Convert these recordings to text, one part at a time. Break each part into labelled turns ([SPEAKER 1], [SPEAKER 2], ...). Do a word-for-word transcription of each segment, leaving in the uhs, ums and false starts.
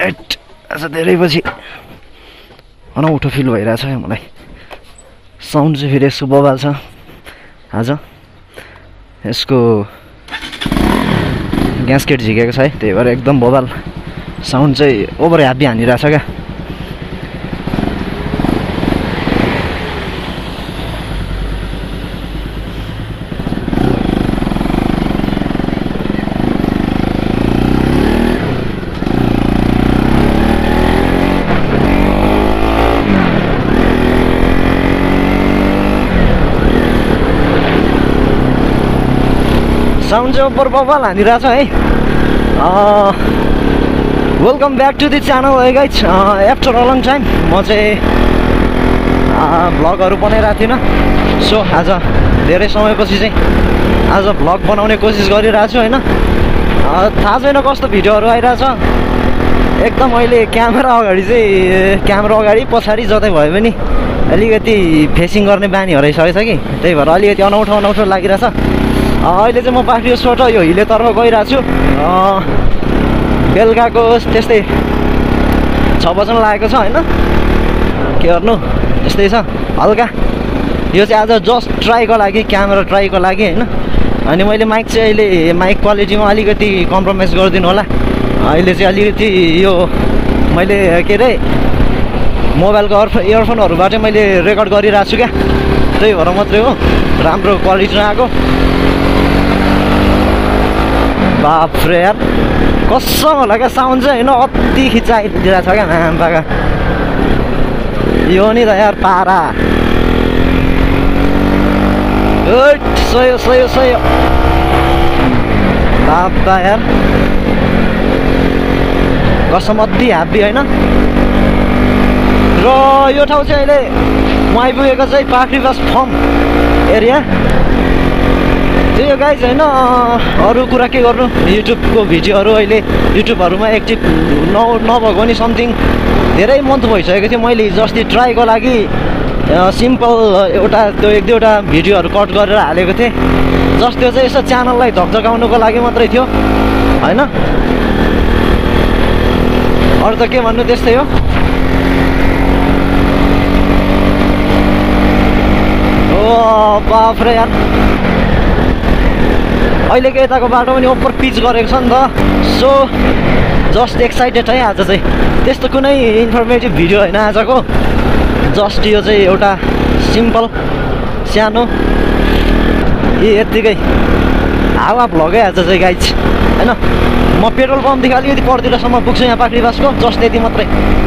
[SPEAKER 1] Right आज धेरै पछि अनौठो फिल भइरहेछ मलाई। साउन्ड चाहिँ फेरि यसको बबाल छ आज। यसको ग्यास्केट झिकेको छ है, त्यही भएर एकदम बबाल साउन्ड चाहिँ ओभर ह्याप्पी हानिरहेछ क्या। साउन्ड चाहिँ ओभर बबाल हानिरहेछ है। Welcome back to the channel hi guys. After a long time म चाहिँ भ्लगहरू बनाइरहेको थिइनँ। सो आज धेरै समयपछि चाहिँ आज भ्लग बनाउने कोसिस गरिरहेको छु होइन। थाहा छैन कस्तो भिडियोहरू आइरहेछ। एकदम अहिले क्यामेरा अगाडि चाहिँ क्यामेरा अगाडि पछाडि जतै भयो भने अलिकति फेसिङ गर्ने बानी हराइसकेछ कि, त्यही भएर अलिकति अनौठो अनौठो लागिरहेछ। अहिले चाहिँ म पाखरियोसबाट यो हिलेतर्फ गइरहेको छु। बेलुकाको त्यस्तै छ बज्न लागेको छ होइन। के गर्नु यस्तै छ हल्का। यो चाहिँ आज जस्ट ट्राईको लागि, क्यामेरा ट्राईको लागि होइन। अनि मैले माइक चाहिँ अहिले माइक क्वालिटीमा अलिकति कम्प्रोमाइज गरिदिनु होला। अहिले चाहिँ अलिकति यो मैले के अरे मोबाइलको अर्फ इयरफोनहरूबाट मैले रेकर्ड गरिरहेको छु क्या, त्यही भएर मात्रै हो राम्रो क्वालिटी नआएको। बाफ्रे यार कसम होला क्या साउन्ड चाहिँ होइन, अति खिचाइदिरहेको छ क्या आम्पाका। यो नि त यार पारा सयो सयो सयो बाबा यार कसम अति ह्याप्पी होइन। र यो ठाउँ चाहिँ अहिले म आइपुगेको चाहिँ पाखरी बस फर्म एरिया। त्यही हो गाइज होइन। अरू कुरा के गर्नु, युट्युबको भिडियोहरू अहिले युट्युबहरूमा एक्टिभ न नभएको नि समथिङ धेरै मन्थ भइसकेको थियो। मैले हिजो अस्ति ट्राईको लागि सिम्पल एउटा त्यो एक दुईवटा भिडियोहरू कट गरेर हालेको थिएँ। जस्ट त्यो चाहिँ यसो च्यानललाई झकझकाउनुको लागि मात्रै थियो होइन। अरू त के भन्नु, त्यस्तै हो। ओ बाफ्रे यार अहिलेको यताको बाटो पनि ओभर पिच गरेको छ नि त। सो जस्ट एक्साइटेड है आज चाहिँ। त्यस्तो कुनै इन्फर्मेटिभ भिडियो होइन आजको, जस्ट यो चाहिँ एउटा सिम्पल सानो ए यत्तिकै हावा भ्लगै आज चाहिँ गाइज होइन। म पेट्रोल पम्पदेखि अलिकति पर्तिरसम्म पुग्छु यहाँ पाखरी बासको, जस्ट यति मात्रै।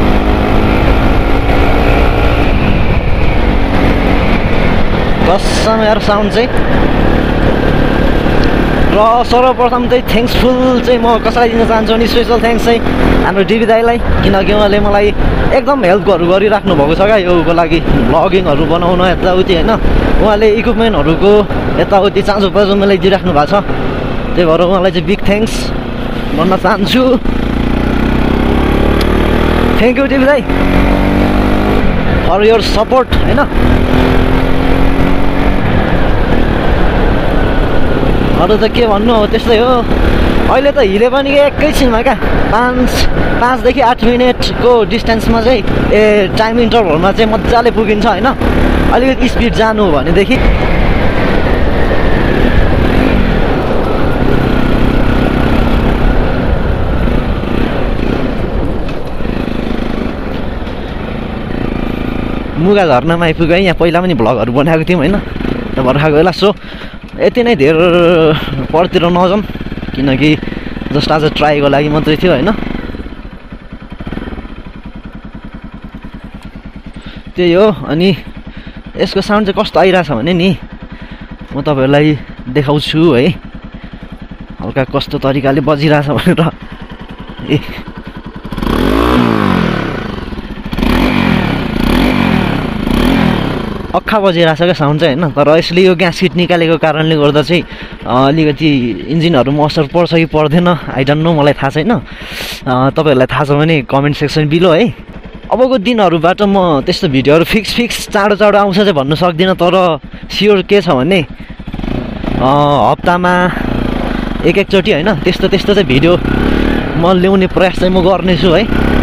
[SPEAKER 1] कसम यार साउन्ड चाहिँ। र सर्वप्रथम चाहिँ थ्याङ्क्सफुल चाहिँ म कसैलाई दिन चाहन्छु भने स्पेसल थ्याङ्क्स चाहिँ हाम्रो डिबी दाईलाई, किनकि उहाँले मलाई एकदम हेल्पहरू गरिराख्नु भएको छ क्या योको लागि, भ्लगिङहरू बनाउनु यताउति होइन। उहाँले इक्विपमेन्टहरूको यताउति चाँजो पाँजो मलाई दिइराख्नु भएको छ, त्यही भएर उहाँलाई चाहिँ बिग थ्याङ्क्स भन्न चाहन्छु। थ्याङ्क यू डिबी दाई फर योर सपोर्ट होइन। अरू त के भन्नु हो, त्यस्तै हो। अहिले त हिले पनि एकैछिनमा क्या पाँच पाँचदेखि आठ मिनटको डिस्टेन्समा चाहिँ ए टाइम इन्टरभलमा चाहिँ मजाले पुगिन्छ होइन। अलिकति स्पिड जानु हो भनेदेखि मुगा झर्नामा आइपुग्यो है। यहाँ पहिला पनि भ्लगहरू बनाएको थियौँ होइन भर्खाको बेला। सो यति नै धेरै परतिर नजाउँ, किनकि जस्ट आज ट्राईको लागि मात्रै थियो होइन। त्यही हो। अनि यसको साउन्ड चाहिँ कस्तो आइरहेछ भने नि म तपाईँहरूलाई देखाउँछु है, हल्का कस्तो तरिकाले बजिरहेछ भनेर। ए अक्खा बजिरहेछ क्या साउन्ड चाहिँ होइन। तर यसले यो ग्यासकिट निकालेको कारणले गर्दा चाहिँ अलिकति इन्जिनहरूमा असर पर्छ कि पर्दैन आई डोन्ट नो, मलाई थाहा छैन। तपाईँहरूलाई थाहा छ भने कमेन्ट सेक्सन बिलो है। अबको दिनहरूबाट म त्यस्तो भिडियोहरू फिक्स फिक्स चाँडो चाँडो आउँछ चाहिँ भन्नु सक्दिनँ, तर स्योर के छ भने हप्तामा एक एकचोटि होइन त्यस्तो त्यस्तो चाहिँ भिडियो म ल्याउने प्रयास चाहिँ म गर्नेछु है।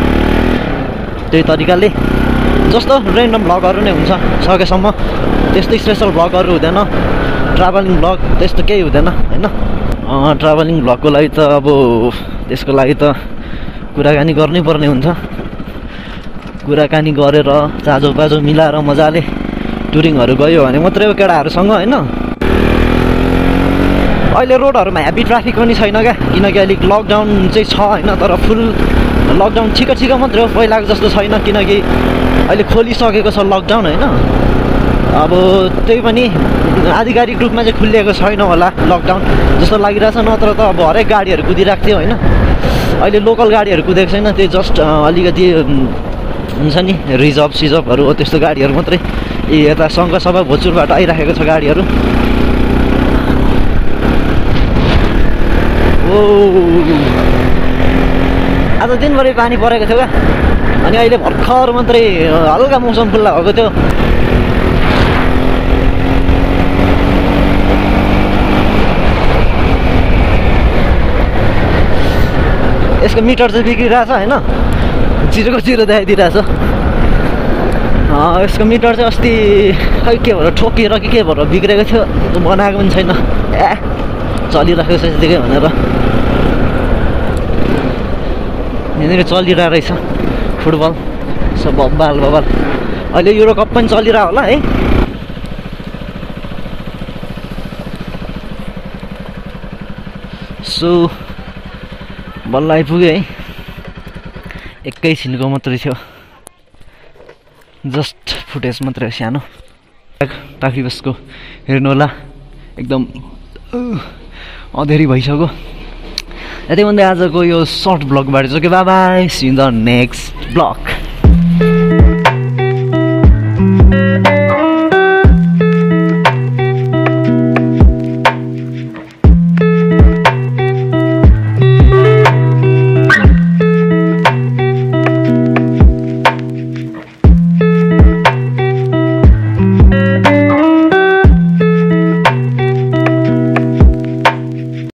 [SPEAKER 1] त्यही तरिकाले जस्तो रेन्डम भ्लगहरू नै हुन्छ सकेसम्म त्यस्तो स्पेसल भ्लगहरू हुँदैन ट्राभलिङ भ्लग त्यस्तो केही हुँदैन होइन ट्राभलिङ भ्लगको लागि त अब त्यसको लागि त कुराकानी गर्नै पर्ने हुन्छ कुराकानी गरेर चाजो बाजो मिलाएर मजाले टुरिङहरू गयो भने मात्रै हो केटाहरूसँग होइन अहिले रोडहरूमा हेभी ट्राफिक पनि छैन क्या किनकि अलिक लकडाउन चाहिँ छ होइन तर फुल लकडाउन छिटो छिटो मात्रै हो पहिलाको जस्तो छैन किनकि अहिले खोलिसकेको छ लकडाउन होइन अब त्यही पनि आधिकारिक रूपमा चाहिँ खुलिएको छैन होला लकडाउन जस्तो लागिरहेछ नत्र त अब हरेक गाडीहरू कुदिरहेको थियो होइन अहिले लोकल गाडीहरू कुदेको छैन त्यो जस्ट अलिकति हुन्छ नि रिजर्भ सिजर्भहरू हो त्यस्तो गाडीहरू मात्रै ए यता सङ्घसभा भोजपुरबाट आइराखेको छ गाडीहरू ओ आज दिनभरि पानी परेको थियो क्या अनि अहिले भर्खर मात्रै हल्का मौसम खुल्ला भएको थियो यसको मिटर चाहिँ बिग्रिरहेछ होइन जिरोको जिरो देखाइदिइरहेछ यसको मिटर चाहिँ अस्ति खै के भएर ठोकिएर कि के भएर बिग्रेको थियो बनाएको पनि छैन ए चलिरहेको छ यतिकै भनेर यहाँनिर चलिरहेको रहेछ फुटबल सब बब्बाल बब्बाल अहिले युरो कप पनि चलिरहेको होला है सो बल्ल आइपुग्यो है एकैछिनको मात्रै थियो जस्ट फुटेज मात्रै हो सानो पाखरी बसको हेर्नु होला एकदम अँधेरी भइसक्यो यति भन्दै आजको यो सर्ट ब्लगबाट चाहिँ के bye bye see in the next blog